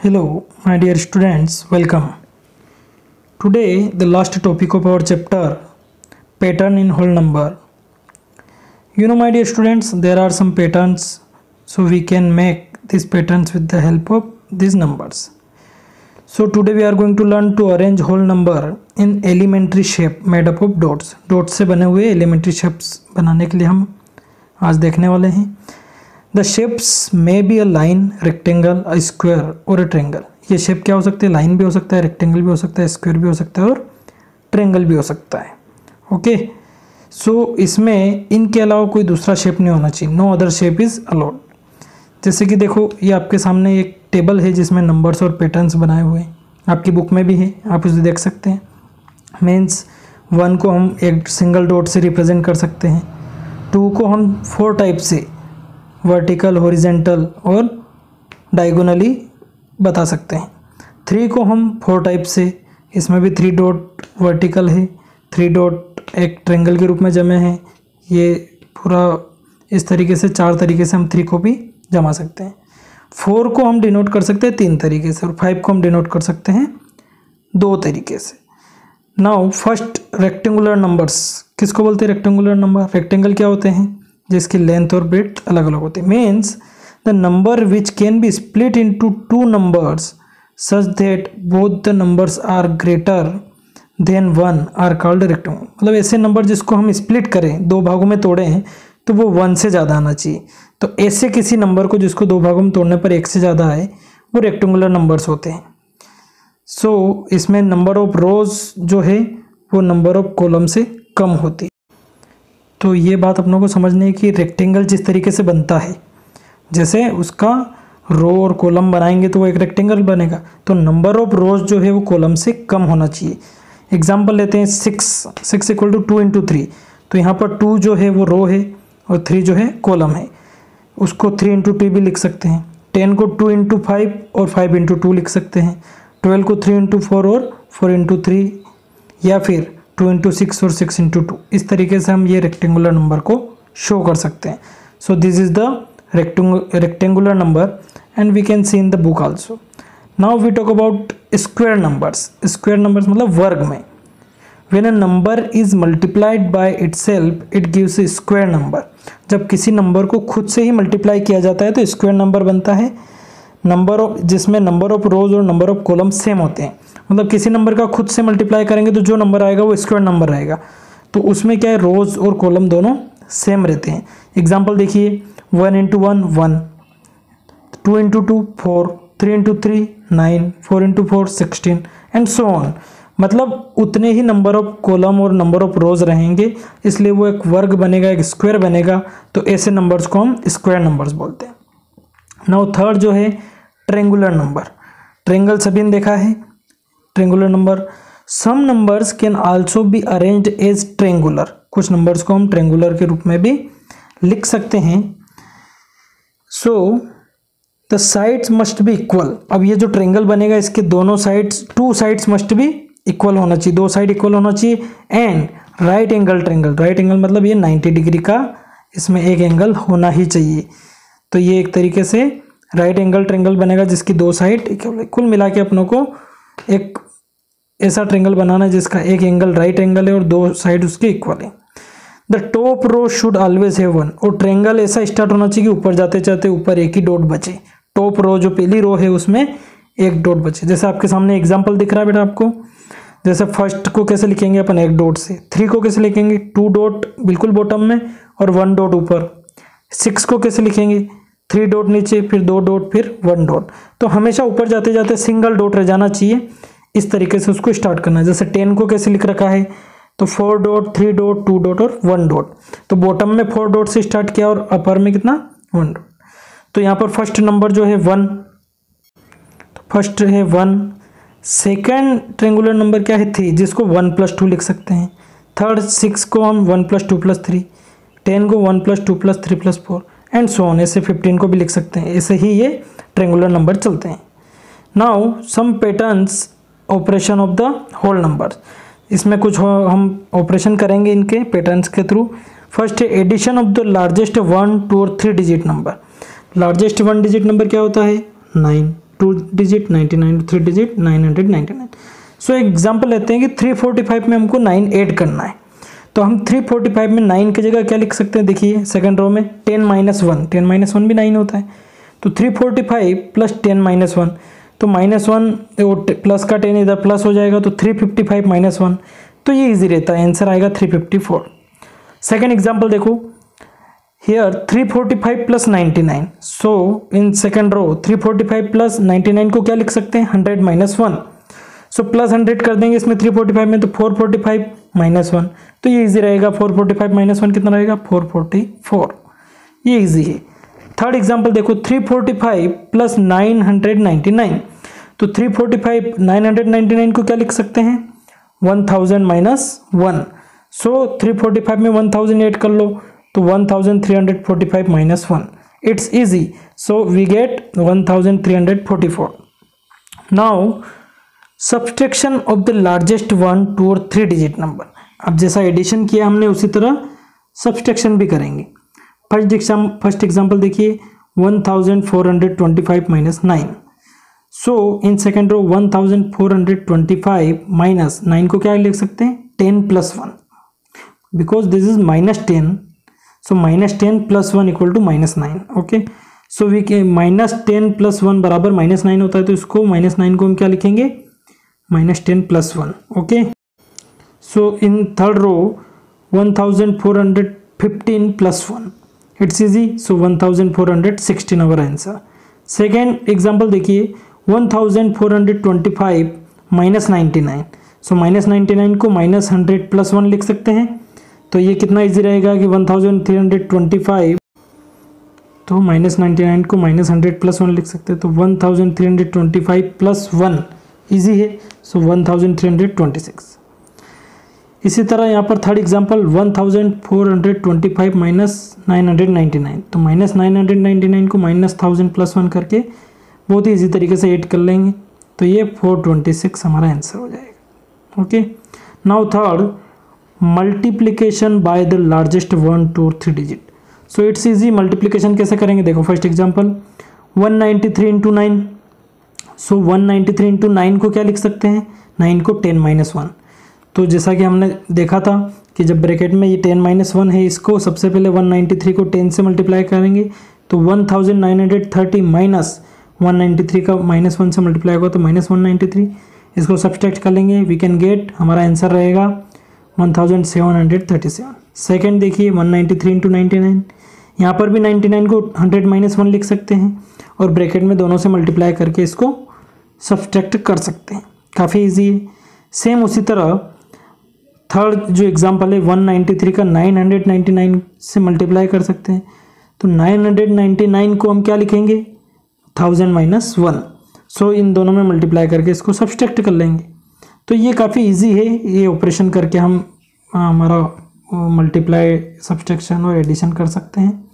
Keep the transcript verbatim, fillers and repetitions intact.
Hello, my dear students, welcome. Today, the last topic of our chapter, pattern in whole number. You know, my dear students, there are some patterns, so we can make these patterns with the help of these numbers. So today we are going to learn to arrange whole number in elementary shape made up of dots. Dots से बने हुए elementary shapes बनाने के लिए हम आज देखने वाले हैं. The shapes may be a line, rectangle, a square और a triangle. ये शेप क्या हो सकते हैं? लाइन भी हो सकता है, रेक्टेंगल भी हो सकता है, स्क्वायर भी हो सकता है और ट्रायंगल भी हो सकता है. ओके, सो इसमें इनके अलावा कोई दूसरा शेप नहीं होना चाहिए. No other shape is allowed. जैसे कि देखो, ये आपके सामने एक टेबल है जिसमें नंबर्स और पैटर्न्स बनाए हुए हैं. आपकी बुक में भी है, आप उसे देख सकते हैं. मीन्स वन को हम एक सिंगल डॉट से रिप्रेजेंट कर सकते हैं. टू को हम फोर टाइप से वर्टिकल, हॉरिजेंटल और डायगोनली बता सकते हैं. थ्री को हम फोर टाइप से, इसमें भी थ्री डॉट वर्टिकल है, थ्री डॉट एक ट्रायंगल के रूप में जमे हैं. ये पूरा इस तरीके से चार तरीके से हम थ्री को भी जमा सकते हैं. फोर को हम डिनोट कर सकते हैं तीन तरीके से और फाइव को हम डिनोट कर सकते हैं दो तरीके से. नाउ फर्स्ट, रेक्टेंगुलर नंबर्स किसको बोलते हैं? Rectangular number. रेक्टेंगल क्या होते हैं? जिसकी लेंथ और ब्रेड्थ अलग अलग होती है. Means the number which can be split into two numbers such that both the numbers are greater than one are called rectangle. मतलब ऐसे नंबर जिसको हम स्प्लिट करें, दो भागों में तोड़े हैं, तो वो वन से ज़्यादा आना चाहिए. तो ऐसे किसी नंबर को जिसको दो भागों में तोड़ने पर एक से ज़्यादा आए, वो रेक्टेंगुलर नंबर्स होते हैं. सो so, इसमें नंबर ऑफ रोज जो है वो नंबर ऑफ कॉलम से कम होती है. तो ये बात अपनों को समझनी है कि रेक्टेंगल जिस तरीके से बनता है, जैसे उसका रो और कॉलम बनाएंगे तो वो एक रेक्टेंगल बनेगा. तो नंबर ऑफ रोज जो है वो कॉलम से कम होना चाहिए. एग्जांपल लेते हैं, six six equal to two into three. तो यहाँ पर टू जो है वो रो है और थ्री जो है कॉलम है. उसको थ्री इंटू टू भी लिख सकते हैं. टेन को टू इंटू फाइव और फाइव इंटू टू लिख सकते हैं. ट्वेल्व को थ्री इंटू फोर और फोर इंटू थ्री, या फिर टू इंटू सिक्स और सिक्स इंटू टू. इस तरीके से हम ये रेक्टेंगुलर नंबर को शो कर सकते हैं. So this is the rectangular number and we can see in the book also. Now we talk about square numbers. Square numbers मतलब वर्ग में. When a number is multiplied by itself it gives a square number. जब किसी number को खुद से ही multiply किया जाता है तो स्क्वायर नंबर बनता है. नंबर ऑफ जिसमें नंबर ऑफ रोज और नंबर ऑफ कॉलम सेम होते हैं. मतलब किसी नंबर का खुद से मल्टीप्लाई करेंगे तो जो नंबर आएगा वो स्क्वायर नंबर रहेगा. तो उसमें क्या है, रोज और कॉलम दोनों सेम रहते हैं. एग्जांपल देखिए, one into one one, two into two four, three into three nine, four into four sixteen and so on. मतलब उतने ही नंबर ऑफ कॉलम और नंबर ऑफ रोज रहेंगे, इसलिए वो एक वर्ग बनेगा, एक स्क्वायर बनेगा. तो ऐसे नंबर्स को हम स्क्वायर नंबर्स बोलते हैं. नाउ थर्ड जो है ट्रायंगुलर नंबर. ट्रायंगल सभी ने देखा है. Triangular number, some numbers can also be arranged as triangular. कुछ नंबर्स को हम ट्रायंगुलर के रूप में भी लिख सकते हैं. So the sides must be equal. अब ये जो ट्रायंगल बनेगा, इसके दोनों sides, two sides must be equal होना चाहिए, दो साइड इक्वल होना चाहिए. And right angle triangle. Right angle मतलब ये नाइन्टी डिग्री का इसमें एक एंगल होना ही चाहिए. तो ये एक तरीके से राइट एंगल ट्रायंगल बनेगा जिसकी दो साइड इक्वल. कुल मिला के अपनों को एक ऐसा ट्रायंगल बनाना है जिसका एक एंगल राइट एंगल है और दो साइड उसके इक्वल है. The top row should always have one. और ट्रायंगल ऐसा स्टार्ट होना चाहिए कि ऊपर जाते जाते ऊपर एक ही डॉट बचे. टॉप रो जो पहली रो है उसमें एक डॉट बचे. जैसे आपके सामने एग्जाम्पल दिख रहा है बेटा आपको. जैसे फर्स्ट को कैसे लिखेंगे अपन? एक डॉट से. थ्री को कैसे लिखेंगे? टू डॉट बिल्कुल बॉटम में और वन डॉट ऊपर. सिक्स को कैसे लिखेंगे? थ्री डॉट नीचे, फिर दो डॉट, फिर वन डॉट. तो हमेशा ऊपर जाते जाते सिंगल डॉट रह जाना चाहिए. इस तरीके से उसको स्टार्ट करना है. जैसे टेन को कैसे लिख रखा है? तो four dot, three dot, two dot और वन डॉट. तो बॉटम में फोर डॉट से स्टार्ट किया और अपर में कितना? One dot. तो यहाँ पर फर्स्ट नंबर जो है वन, तो फर्स्ट है वन. सेकेंड ट्रायंगुलर नंबर क्या है? थ्री, जिसको वन प्लस टू लिख सकते हैं. थर्ड सिक्स को हम one plus two plus three. Ten को one plus two plus three plus four and so on. ऐसे फिफ्टीन को भी लिख सकते हैं. ऐसे ही ये ट्रायंगुलर नंबर चलते हैं. Now some patterns operation of the whole number. इसमें कुछ हम ऑपरेशन करेंगे इनके पैटर्न्स के थ्रू. फर्स्ट है addition of the largest one, two और three digit number. Largest one digit number क्या होता है? Nine. Two digit, ninety nine three digit, nine hundred ninety nine. So example लेते हैं कि थ्री फोर्टी फाइव में हमको नाइन ऐड करना है, तो हम थ्री फोर्टी फाइव में नाइन की जगह क्या लिख सकते हैं, देखिए सेकंड रो में ten minus one, ten minus one भी नाइन होता है, तो three forty five plus ten minus one, तो माइनस वन प्लस का टेन इधर प्लस हो जाएगा, तो three fifty five minus one, तो ये इजी रहता है, आंसर आएगा three fifty four. Second example देखो, here three forty five plus ninety nine, so in second row three forty five plus ninety nine को क्या लिख सकते हैं, hundred minus one, so plus hundred कर देंगे इसमें थ्री फोर्टी फाइव में, तो four forty five minus one, तो ये इजी रहेगा, four forty five minus one कितना रहेगा, फोर फोर्टी फोर, ये इजी है। थर्ड एग्जाम्पल देखो, three forty five plus nine hundred ninety nine, तो three forty five nine hundred ninety nine को क्या लिख सकते हैं, one thousand minus one, so three forty five में वन थाउजेंड ऐड कर लो, तो one thousand three hundred forty five minus one, it's easy, so we get one thousand three hundred forty-four. Now subtraction of the largest one, two और three digit number. अब जैसा addition किया हमने उसी तरह सब्सट्रैक्शन भी करेंगे। फर्स्ट एग्जाम फर्स्ट एग्जाम्पल देखिए, one thousand four hundred twenty five minus nine, so in second row one thousand four hundred twenty five minus nine को क्या लिख सकते हैं, ten plus one, because this is minus ten, so minus ten plus one equal to minus nine. Okay, so we के minus ten plus one बराबर minus nine होता है, तो इसको माइनस नाइन को हम क्या लिखेंगे, minus ten plus one. Okay, so in third row one thousand four hundred fifteen plus one, it's easy, so one thousand four hundred sixteen our answer. Second example देखिए, one thousand four hundred twenty five minus ninety nine, so minus ninety nine को minus hundred plus one लिख सकते हैं, तो ये कितना easy रहेगा कि one thousand three hundred twenty five, तो माइनस नाइन्टी नाइन को माइनस हंड्रेड प्लस वन लिख सकते हैं, तो one thousand three hundred twenty five plus one easy है, so one thousand three hundred twenty six. इसी तरह यहाँ पर third example one thousand four hundred twenty five minus nine hundred ninety nine, तो minus nine hundred ninety nine को minus thousand plus one करके बहुत ही easy तरीके से ऐड कर लेंगे, तो ये फोर ट्वेंटी सिक्स हमारा आंसर हो जाएगा। Okay, now third multiplication by the largest one, two और three digit. So it's easy, multiplication कैसे करेंगे देखो, first example one ninety three into nine, so one ninety three into nine को क्या लिख सकते हैं, नाइन को टेन माइनस वन, तो जैसा कि हमने देखा था कि जब ब्रैकेट में ये टेन माइनस वन है, इसको सबसे पहले वन नाइन्टी थ्री को टेन से मल्टीप्लाई करेंगे, तो one thousand nine hundred thirty minus one ninety three का माइनस वन से मल्टीप्लाई होगा, तो माइनस वन नाइन्टी थ्री, इसको सब्सट्रैक्ट कर लेंगे, वी कैन गेट, हमारा आंसर रहेगा one thousand seven hundred thirty seven. Second देखिए one ninety three into ninety nine, यहाँ पर भी नाइन्टी नाइन को हंड्रेड माइनस वन लिख सकते हैं और ब्रैकेट में दोनों से मल्टीप्लाई करके इसको सब्सट्रैक्ट कर सकते हैं, काफ़ी इजी है। सेम उसी तरह थर्ड जो एग्जांपल है वन नाइन्टी थ्री का नाइन हंड्रेड नाइन्टी नाइन से मल्टीप्लाई कर सकते हैं, तो नाइन हंड्रेड नाइन्टी नाइन को हम क्या लिखेंगे, थाउजेंड माइनस वन, सो इन दोनों में मल्टीप्लाई करके इसको सब्सट्रैक्ट कर लेंगे। तो ये काफ़ी इजी है, ये ऑपरेशन करके हम हमारा मल्टीप्लाई, सब्सट्रैक्शन और एडिशन कर सकते हैं।